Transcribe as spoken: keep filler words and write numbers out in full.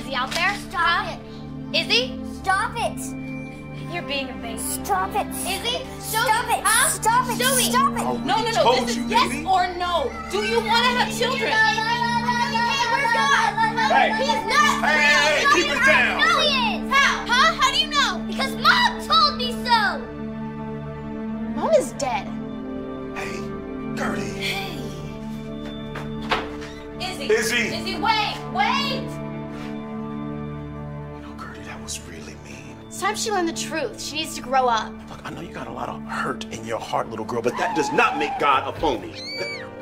he out there? Stop huh? it. Is he? Stop it. You're being a baby. Stop it. Is he? Show Stop me. it. Huh? Stop it. Show me. Stop it. I No, no, no. told This you, is yes baby. or no. Do you want to have children? Hey, where's God? Hey. He's not. Hey, hey, hey, No, keep he's it not. down. No, he is. How? Huh? How do you know? Because Mom told me so. Mom is dead. Hey, Gertie. Hey. Izzy. Izzy. Izzy, wait, wait. You know, Gertie, that was really mean. It's time she learned the truth. She needs to grow up. Look, I know you got a lot of hurt in your heart, little girl, but that does not make God a phony.